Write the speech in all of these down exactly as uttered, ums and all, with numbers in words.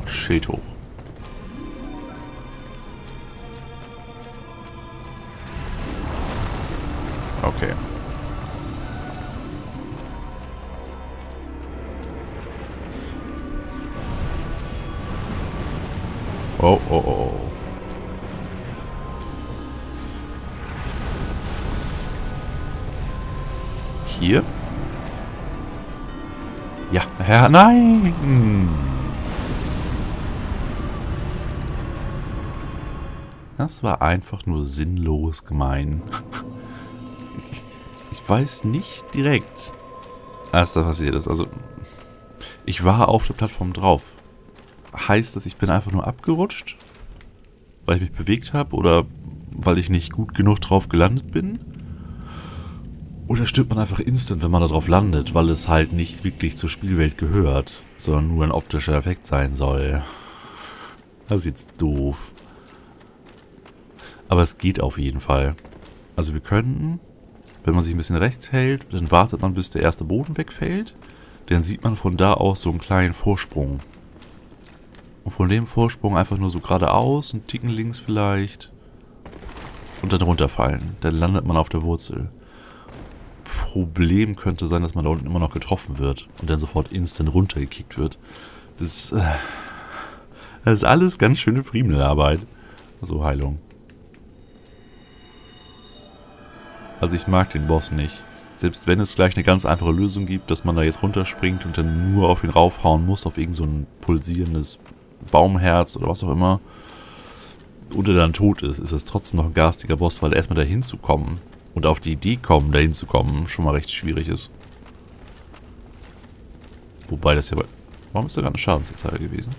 Schild hoch. Okay. Oh, oh, oh. Hier? Ja, Herr, nein! Das war einfach nur sinnlos gemein. Ich, ich weiß nicht direkt, was da passiert ist. Also, ich war auf der Plattform drauf. Heißt das, ich bin einfach nur abgerutscht? Weil ich mich bewegt habe? Oder weil ich nicht gut genug drauf gelandet bin? Oder stirbt man einfach instant, wenn man da drauf landet, weil es halt nicht wirklich zur Spielwelt gehört, sondern nur ein optischer Effekt sein soll? Das ist jetzt doof. Aber es geht auf jeden Fall. Also wir könnten, wenn man sich ein bisschen rechts hält, dann wartet man, bis der erste Boden wegfällt. Dann sieht man von da aus so einen kleinen Vorsprung. Und von dem Vorsprung einfach nur so geradeaus, einen Ticken links vielleicht. Und dann runterfallen. Dann landet man auf der Wurzel. Problem könnte sein, dass man da unten immer noch getroffen wird. Und dann sofort instant runtergekickt wird. Das, äh, das ist alles ganz schöne Friemelarbeit. So, Heilung. Also ich mag den Boss nicht. Selbst wenn es gleich eine ganz einfache Lösung gibt, dass man da jetzt runterspringt und dann nur auf ihn raufhauen muss, auf irgend so ein pulsierendes Baumherz oder was auch immer, und er dann tot ist, ist es trotzdem noch ein garstiger Boss, weil erstmal dahin zu kommen und auf die Idee kommen, dahin zu kommen, schon mal recht schwierig ist. Wobei das ja bei... Warum ist da gerade eine Schadensanzeige gewesen?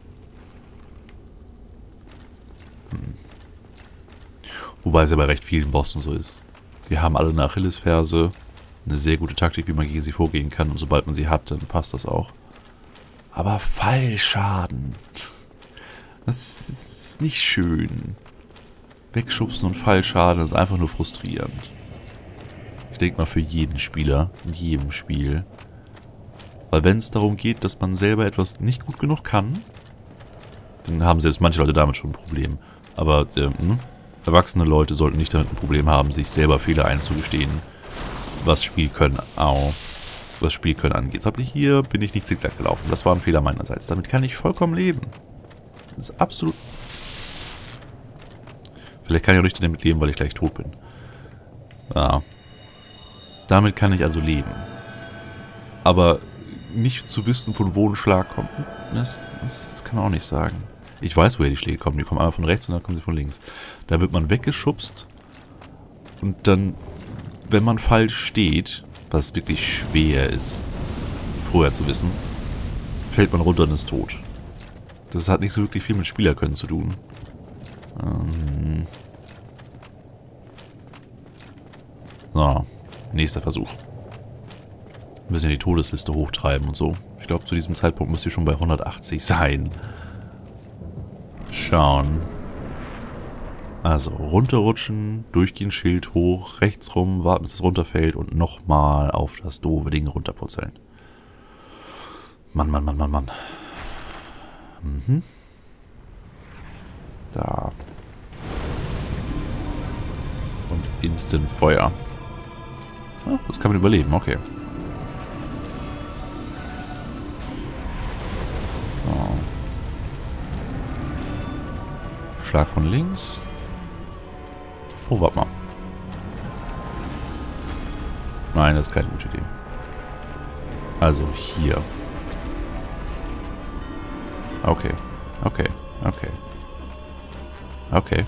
Hm. Wobei es ja bei recht vielen Bossen so ist. Sie haben alle eine Achillesferse, eine sehr gute Taktik, wie man gegen sie vorgehen kann, und sobald man sie hat, dann passt das auch. Aber Fallschaden. Das ist nicht schön. Wegschubsen und Fallschaden ist einfach nur frustrierend. Ich denke mal für jeden Spieler, in jedem Spiel. Weil wenn es darum geht, dass man selber etwas nicht gut genug kann, dann haben selbst manche Leute damit schon ein Problem. Aber äh, hm, erwachsene Leute sollten nicht damit ein Problem haben, sich selber Fehler einzugestehen, was Spielkönnen, au, was Spielkönnen angeht. Jetzt habe ich hier, bin ich nicht zickzack gelaufen. Das war ein Fehler meinerseits. Damit kann ich vollkommen leben. Das ist absolut... Vielleicht kann ich auch nicht damit leben, weil ich gleich tot bin. Ja. Damit kann ich also leben. Aber nicht zu wissen, von wo ein Schlag kommt, das, das, das kann man auch nicht sagen. Ich weiß, woher die Schläge kommen. Die kommen einmal von rechts und dann kommen sie von links. Da wird man weggeschubst und dann, wenn man falsch steht, was wirklich schwer ist, vorher zu wissen, fällt man runter und ist tot. Das hat nicht so wirklich viel mit Spielerkönnen zu tun. Ähm so, nächster Versuch. Wir müssen ja die Todesliste hochtreiben und so. Ich glaube, zu diesem Zeitpunkt müsst ihr schon bei hundertachtzig sein. Schauen. Also, runterrutschen, durchgehend Schild hoch, rechts rum, warten, bis es runterfällt und nochmal auf das doofe Ding runterpurzeln. Mann, Mann, Mann, Mann, Mann. Mhm. Da. Und Instant Feuer. Oh, das kann man überleben, okay. So. Schlag von links. Oh, warte mal. Nein, das ist keine gute Idee. Also hier. Okay. Okay. Okay. Okay.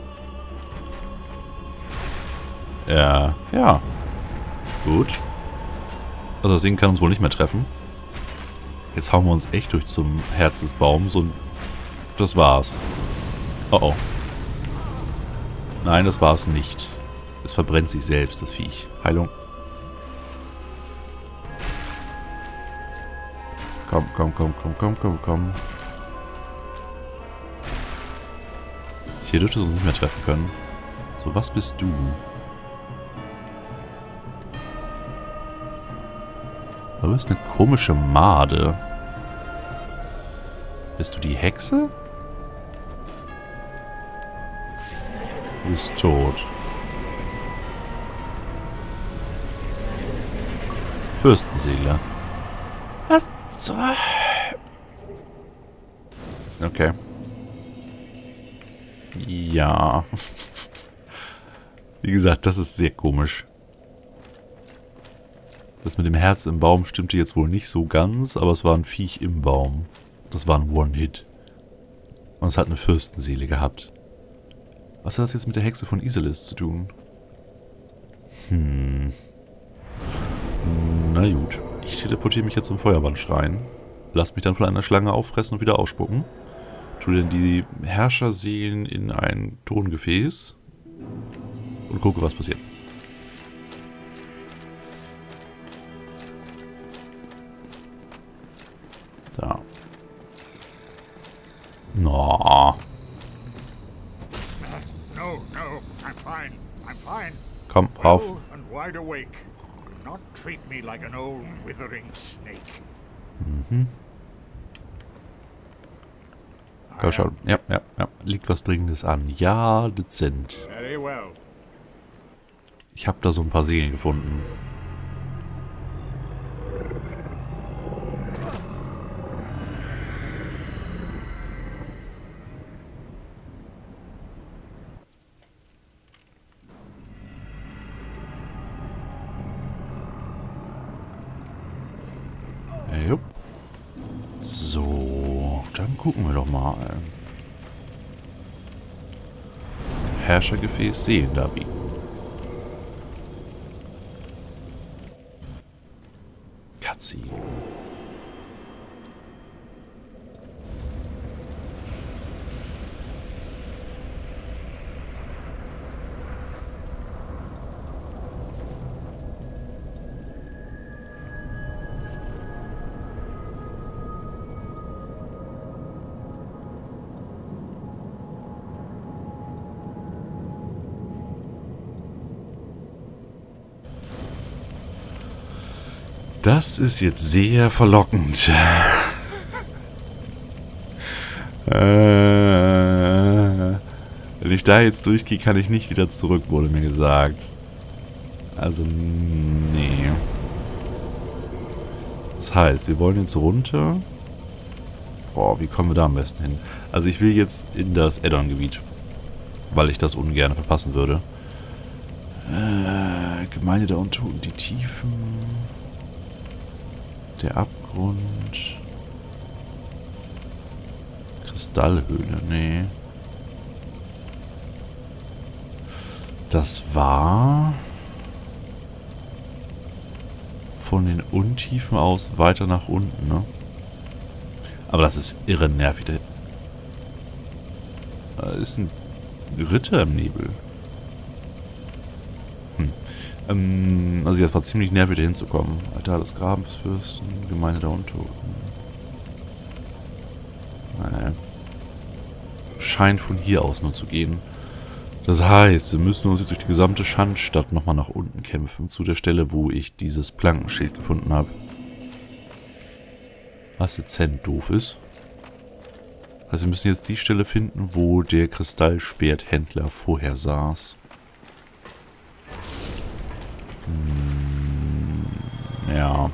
Ja. Ja. Gut. Also das Ding kann uns wohl nicht mehr treffen. Jetzt hauen wir uns echt durch zum Herz des Baums und das war's. Oh oh. Nein, das war's nicht. Es verbrennt sich selbst, das Viech. Heilung. Komm, komm, komm, komm, komm, komm, komm. Hier dürfte es uns nicht mehr treffen können. So, was bist du? Du bist eine komische Made. Bist du die Hexe? Du bist tot. Fürstenseele. Was zur... Okay. Ja. Wie gesagt, das ist sehr komisch. Das mit dem Herz im Baum stimmte jetzt wohl nicht so ganz, aber es war ein Viech im Baum. Das war ein One-Hit. Und es hat eine Fürstenseele gehabt. Was hat das jetzt mit der Hexe von Iselis zu tun? Hm. Na gut. Ich teleportiere mich jetzt zum Feuerbandschrein. Lass mich dann von einer Schlange auffressen und wieder ausspucken. Tue dann die Herrscherseelen in ein Tongefäß. Und gucke, was passiert. Da. No. No, no, I'm fine. I'm fine. Komm, rauf. Well and wide awake. Do not treat me like an old withering snake. Mhm. Komm schon. Ja, ja, ja. Liegt was Dringendes an. Ja, dezent. Very well. Ich habe da so ein paar Seelen gefunden. Jupp. So, dann gucken wir doch mal. Herrschergefäß Seelendarbi. Cutscene. Das ist jetzt sehr verlockend. äh, wenn ich da jetzt durchgehe, kann ich nicht wieder zurück, wurde mir gesagt. Also, nee. Das heißt, wir wollen jetzt runter. Boah, wie kommen wir da am besten hin? Also ich will jetzt in das Addon-Gebiet. Weil ich das ungern verpassen würde. Äh, Gemeinde der Untoten, die Tiefen... Der Abgrund. Kristallhöhle, nee. Das war von den Untiefen aus weiter nach unten, ne? Aber das ist irre nervig. Da ist ein Ritter im Nebel. Hm. Ähm, also das war ziemlich nervig, da hinzukommen. Alter des Grabensfürsten, Gemeinde der Untoten. Naja. Scheint von hier aus nur zu gehen. Das heißt, wir müssen uns jetzt durch die gesamte Schandstadt nochmal nach unten kämpfen. Zu der Stelle, wo ich dieses Plankenschild gefunden habe. Was dezent doof ist. Also wir müssen jetzt die Stelle finden, wo der Kristallschwerthändler vorher saß. Hm, ja.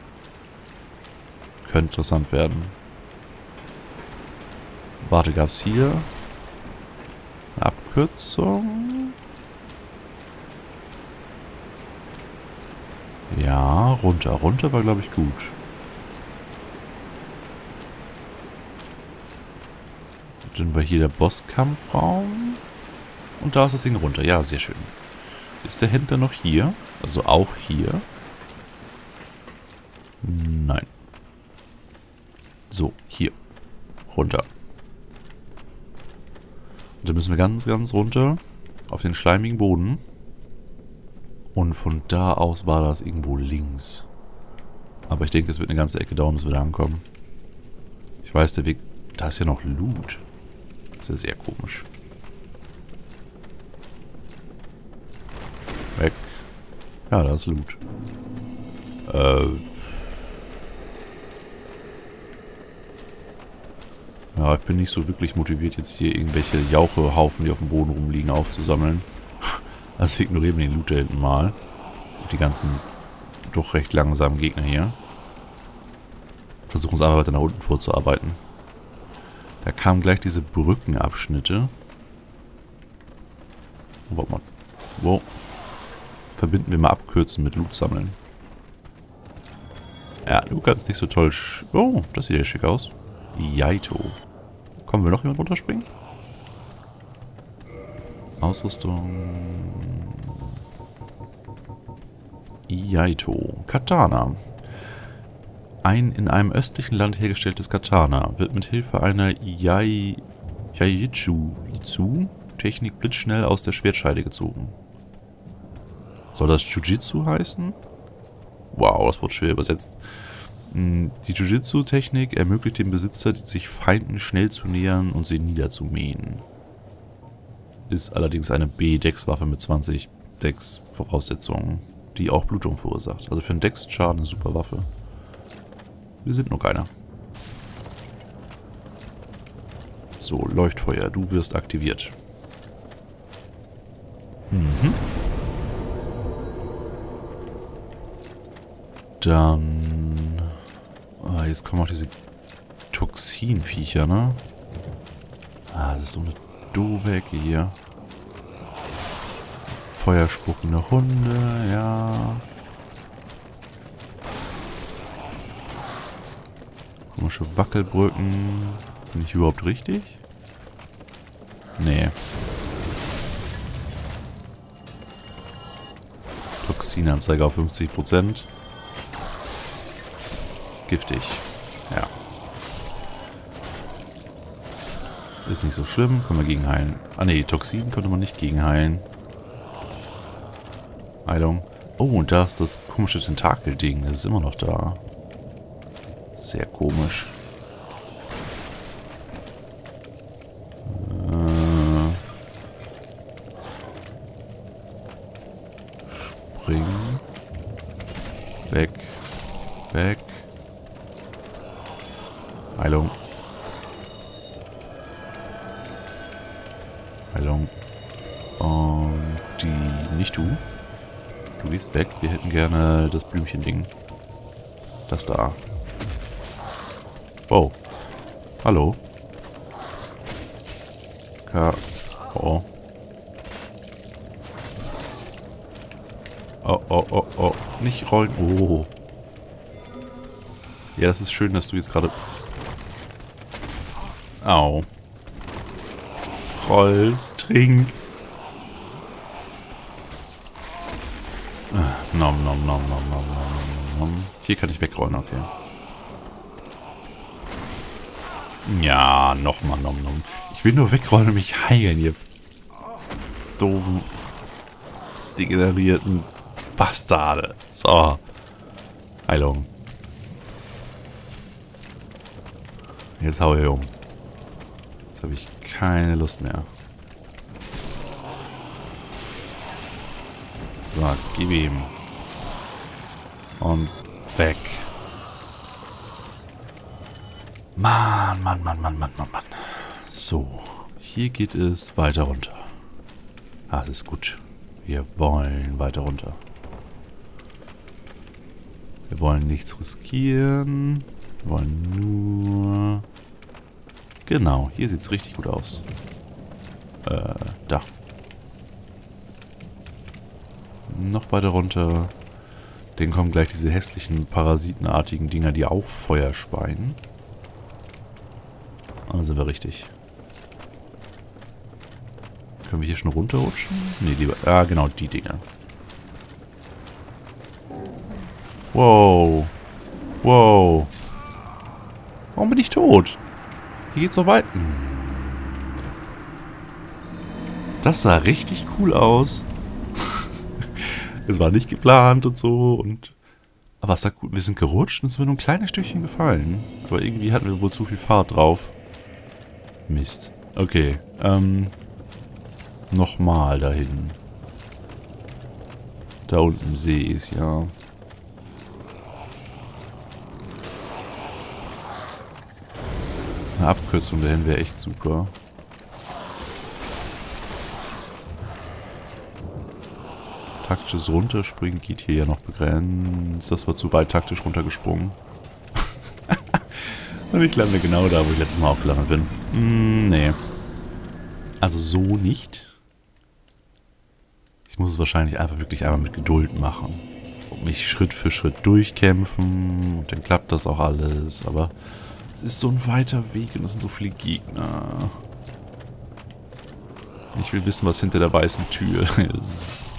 Könnte interessant werden. Warte, gab es hier eine Abkürzung? Ja, runter. Runter war, glaube ich, gut. Dann war hier der Bosskampfraum. Und da ist das Ding runter. Ja, sehr schön. Ist der Händler noch hier? Also auch hier? Nein. So, hier. Runter. Und dann müssen wir ganz, ganz runter auf den schleimigen Boden. Und von da aus war das irgendwo links. Aber ich denke, es wird eine ganze Ecke dauern, bis wir da ankommen. Ich weiß, der Weg... Da ist ja noch Loot. Das ist ja sehr komisch. Weg. Ja, da ist Loot. Äh... Ja, ich bin nicht so wirklich motiviert, jetzt hier irgendwelche Jauchehaufen, die auf dem Boden rumliegen, aufzusammeln. Also ignorieren wir den Loot da hinten mal. Und die ganzen doch recht langsamen Gegner hier. Versuchen uns einfach weiter nach unten vorzuarbeiten. Da kamen gleich diese Brückenabschnitte. Oh, warte mal. Wow. Verbinden wir mal abkürzen mit Loot sammeln. Ja, du kannst nicht so toll... Sch oh, das sieht ja schick aus. Yaito. Kommen wir noch jemand runterspringen? Ausrüstung. Yaito. Katana. Ein in einem östlichen Land hergestelltes Katana wird mit Hilfe einer Yai... Yaijitsu-Technik blitzschnell aus der Schwertscheide gezogen. Soll das Jujitsu heißen? Wow, das wird schwer übersetzt. Die Jujitsu-Technik ermöglicht dem Besitzer, sich Feinden schnell zu nähern und sie niederzumähen. Ist allerdings eine B-Dex-Waffe mit zwanzig Dex-Voraussetzungen, die auch Blutung verursacht. Also für einen Dex-Schaden eine super Waffe. Wir sind nur keiner. So, Leuchtfeuer, du wirst aktiviert. Mhm. Dann... Ah, jetzt kommen auch diese Toxinviecher, ne? Ah, das ist so eine doofe Ecke hier. Feuerspuckende Hunde, ja. Komische Wackelbrücken. Bin ich überhaupt richtig? Nee. Toxinanzeige auf fünfzig Prozent. Giftig. Ja. Ist nicht so schlimm. Können wir gegen heilen. Ah ne, Toxin konnte man nicht gegen heilen. Heilung. Oh, und da ist das komische Tentakel-Ding. Das ist immer noch da. Sehr komisch. Äh. Springen. Weg. Weg. Heilung. Heilung. Und die... Nicht du. Du gehst weg. Wir hätten gerne das Blümchen-Ding. Das da. Oh. Hallo. K. Oh. Oh, oh, oh, oh. Nicht rollen. Oh. Ja, es ist schön, dass du jetzt gerade... Au. Roll. Trink. Nom, nom, nom, nom, nom, nom, nom. Hier kann ich wegrollen, okay. Ja, nochmal, nom, nom. Ich will nur wegrollen und mich heilen, ihr doofen, degenerierten Bastarde. So. Heilung. Jetzt hau ich um. Jetzt habe ich keine Lust mehr. So, gib ihm. Und weg. Mann, Mann, Mann, Mann, Mann, Mann, Mann. So, hier geht es weiter runter. Ah, das ist gut. Wir wollen weiter runter. Wir wollen nichts riskieren. Wir wollen nur... Genau, hier sieht es richtig gut aus. Äh, da. Noch weiter runter. Dann kommen gleich diese hässlichen, parasitenartigen Dinger, die auch Feuer speien. Und dann sind wir richtig. Können wir hier schon runterrutschen? Ne, lieber. Ah, genau, die Dinger. Wow. Wow. Warum bin ich tot? Hier geht's noch weiter. Das sah richtig cool aus. Es war nicht geplant und so und... Aber es sah gut. Wir sind gerutscht und es sind nur ein kleines Stückchen gefallen. Aber irgendwie hatten wir wohl zu viel Fahrt drauf. Mist. Okay. Ähm... Nochmal dahin. Da unten sehe ich es, ja. Eine Abkürzung dahin wäre echt super. Taktisches Runterspringen geht hier ja noch begrenzt. Das war zu weit taktisch runtergesprungen. Und ich lande genau da, wo ich letztes Mal auch gelandet bin. Mm, nee. Also so nicht. Ich muss es wahrscheinlich einfach wirklich einmal mit Geduld machen. Und mich Schritt für Schritt durchkämpfen. Und dann klappt das auch alles. Aber es ist so ein weiter Weg und es sind so viele Gegner. Ich will wissen, was hinter der weißen Tür ist.